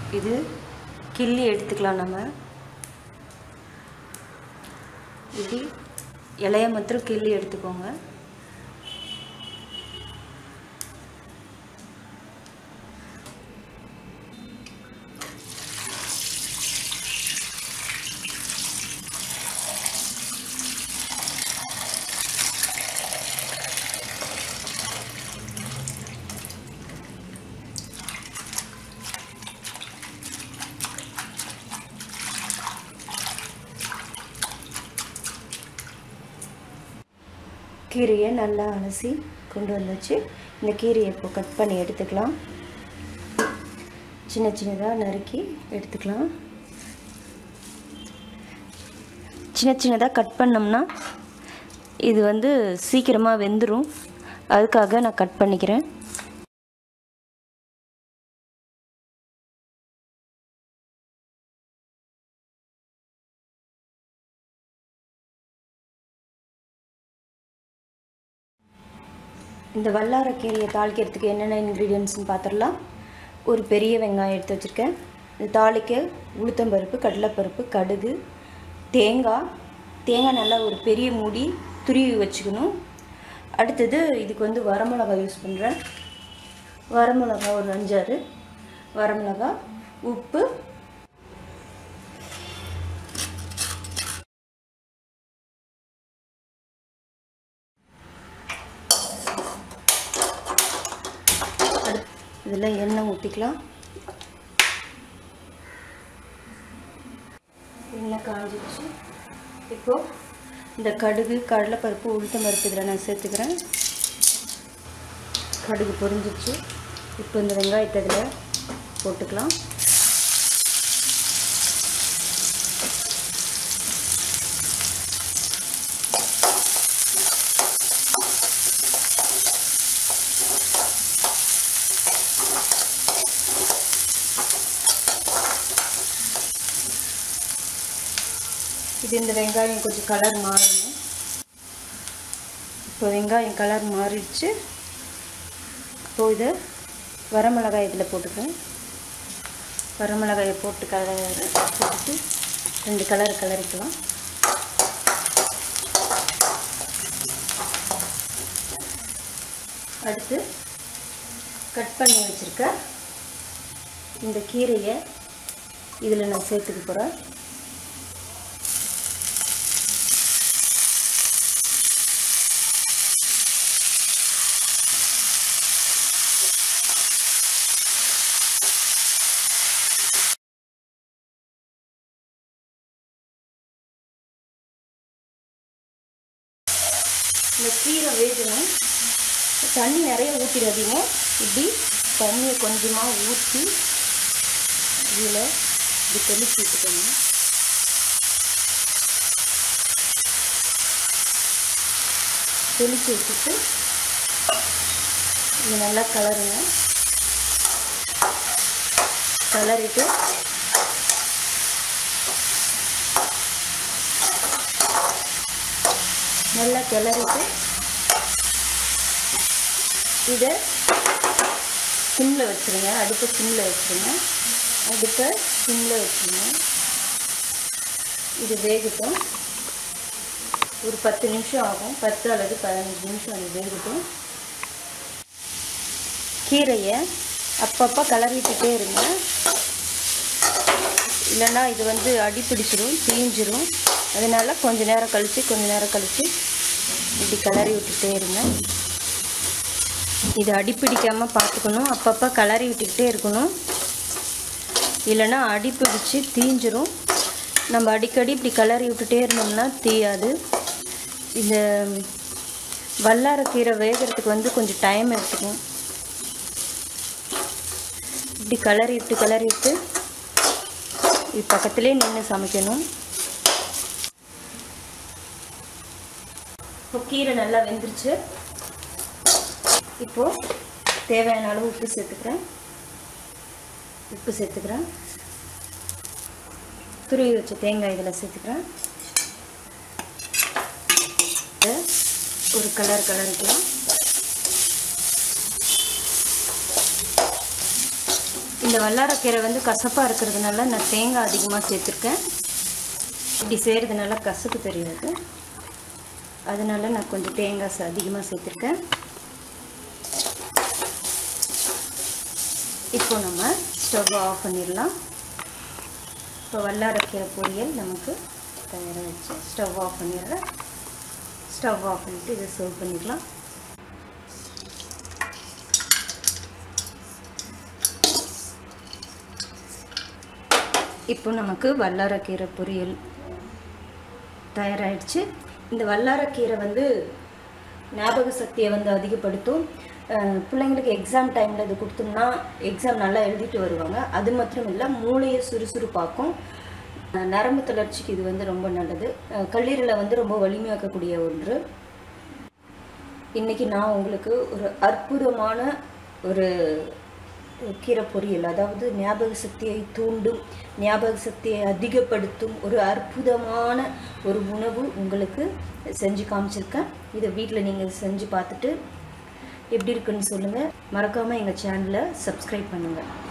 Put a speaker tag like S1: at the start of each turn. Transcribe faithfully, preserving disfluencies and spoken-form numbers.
S1: இது கிள்ளி எடுத்துக்கலாம். நம்ம இப்படி இலையை மாத்திரம் கிள்ளி எடுத்துக்கோங்க. கீரையை நல்லா அலசி கொண்டு வந்துச்சு. இந்த கீரையை இப்போ கட் பண்ணி எடுத்துக்கலாம். சின்ன சின்னதாக நறுக்கி எடுத்துக்கலாம். சின்ன சின்னதாக கட் பண்ணோம்னா இது வந்து சீக்கிரமாக வெந்துடும். அதுக்காக நான் கட் பண்ணிக்கிறேன். இந்த வல்லாரக்கீரையை தாளிக்கிறதுக்கு என்னென்ன இன்க்ரீடியன்ட்ஸ்னு பார்த்துடலாம். ஒரு பெரிய வெங்காயம் எடுத்து வச்சுருக்கேன். இது தாளிக்க உளுத்தம்பருப்பு, கடலைப்பருப்பு, கடுகு, தேங்காய் தேங்காய் நல்லா ஒரு பெரிய மூடி துருவி வச்சுக்கணும். அடுத்தது இதுக்கு வந்து வரமிளகாய் யூஸ் பண்ணுறேன். வரமிளகா ஒரு அஞ்சாறு வரமிளகா, உப்பு, இதில் எண்ணெய் ஊற்றிக்கலாம். எண்ணெய் காஞ்சிடுச்சு. இப்போது இந்த கடுகு, கடலைப்பருப்பு, உளுத்தம் பருப்பு இதில் நான் சேர்த்துக்கிறேன். கடுகு பொரிஞ்சிச்சு. இப்போ இந்த வெங்காயத்தை இதில் போட்டுக்கலாம். இது இந்த வெங்காயம் கொஞ்சம் கலர் மாறணும். இப்போ வெங்காயம் கலர் மாறிடுச்சு. இப்போது இதை வரமிளகாய் இதில் போட்டுக்கேன். வரமிளகாயை போட்டு கலர் போட்டுட்டு ரெண்டு கலர் கலரிக்கலாம். அடுத்து கட் பண்ணி வச்சுருக்க இந்த கீரையை இதில் நான் சேர்த்துக்க போகிறேன். இந்த கீரை வேகணும். தண்ணி நிறைய ஊற்றிடாதீங்க. இப்படி தண்ணியை கொஞ்சமாக ஊற்றி இதில் இப்படி தெளிச்சு விட்டுக்கணும். தெளிச்சு விட்டுட்டு இது நல்லா கலருங்க. கலரிட்டு நல்லா கிளறிட்டு இதை சிம்மில் வச்சுருங்க. அடுப்பை சிம்மில் வச்சுருங்க. அடுப்பை சிம்மில் வச்சுருங்க. இது வேகட்டும். ஒரு பத்து நிமிஷம் ஆகும். பத்து அல்லது பதினஞ்சு நிமிஷம் அது வேகட்டும். கீரையை அப்பப்போ கிளறிட்டுட்டே இருங்க. இல்லைன்னா இது வந்து அடி பிடிச்சிடும், தீஞ்சிரும். அதனால் கொஞ்சம் நேரம் கழித்து கொஞ்சம் நேரம் கழித்து இப்படி கிளறி விட்டுட்டே இருங்க. இது அடி பிடிக்காமல் பார்த்துக்கணும். அப்பப்போ கிளறி விட்டுக்கிட்டே இருக்கணும். இல்லைன்னா அடி பிடிச்சி தீஞ்சிரும். நம்ம அடிக்கடி இப்படி கிளறி விட்டுட்டே இருந்தோம்னா தீயாது. இந்த வல்லாரக்கீரை வேகிறதுக்கு வந்து கொஞ்சம் டைம் எடுத்துக்கும். இப்படி கிளறி விட்டு கிளறி விட்டு இது பக்கத்துலேயே நின்று சமைக்கணும். இப்போ கீரை நல்லா வெந்துருச்சு. இப்போது தேவையான அளவு உப்பு சேர்த்துக்கிறேன். உப்பு சேர்த்துக்கிறேன். துருவி வச்ச தேங்காய் இதில் சேர்த்துக்கிறேன். ஒரு கலர் கலரிக்கலாம். இந்த வல்லாரக்கீரை வந்து கசப்பாக இருக்கிறதுனால நான் தேங்காய் அதிகமாக சேர்த்துருக்கேன். இப்படி செய்கிறதுனால கசப்பு தெரியாது, அதனால நான் கொஞ்சம் தேங்காய் அதிகமாக சேர்த்துருக்கேன். இப்போ நம்ம ஸ்டவ் ஆஃப் பண்ணிடலாம். இப்போ வல்லாரக்கீரை பொரியல் நமக்கு தயாராகிடுச்சு. ஸ்டவ் ஆஃப் பண்ணிடுறேன். ஸ்டவ் ஆஃப் பண்ணிவிட்டு இதை சர்வ் பண்ணிக்கலாம். இப்போ நமக்கு வல்லாரக்கீரை பொரியல் தயாராகிடுச்சு. இந்த வல்லாரக்கீரை வந்து ஞாபக சக்தியை வந்து அதிகப்படுத்தும். பிள்ளைங்களுக்கு எக்ஸாம் டைமில் இது கொடுத்தோம்னா எக்ஸாம் நல்லா எழுதிட்டு வருவாங்க. அது மாத்திரம் இல்லை, மூளையை சுறுசுறுப்பாக்கும். நரம்பு தளர்ச்சிக்கு இது வந்து ரொம்ப நல்லது. கல்லீரலை வந்து ரொம்ப வலிமையாக்கக்கூடிய ஒன்று. இன்றைக்கி நான் உங்களுக்கு ஒரு அற்புதமான ஒரு கீரை பொரியல், அதாவது ஞாபக சக்தியை தூண்டும், ஞாபக சக்தியை அதிகப்படுத்தும் ஒரு அற்புதமான ஒரு உணவு உங்களுக்கு செஞ்சு காமிச்சிருக்கேன். இதை வீட்டில் நீங்கள் செஞ்சு பார்த்துட்டு எப்படி இருக்குன்னு சொல்லுங்கள். மறக்காமல் எங்கள் சேனலை சப்ஸ்கிரைப் பண்ணுங்கள்.